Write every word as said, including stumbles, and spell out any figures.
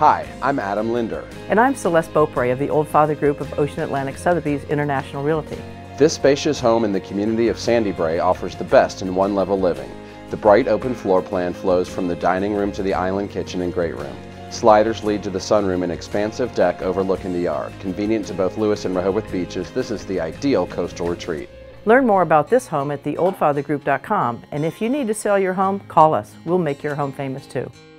Hi, I'm Adam Linder. And I'm Celeste Beaupre of the Oldfather Group of Ocean Atlantic Sotheby's International Realty. This spacious home in the community of Sandy Brae offers the best in one-level living. The bright open floor plan flows from the dining room to the island kitchen and great room. Sliders lead to the sunroom and expansive deck overlooking the yard. Convenient to both Lewes and Rehoboth beaches, this is the ideal coastal retreat. Learn more about this home at the old father group dot com, and if you need to sell your home, call us. We'll make your home famous too.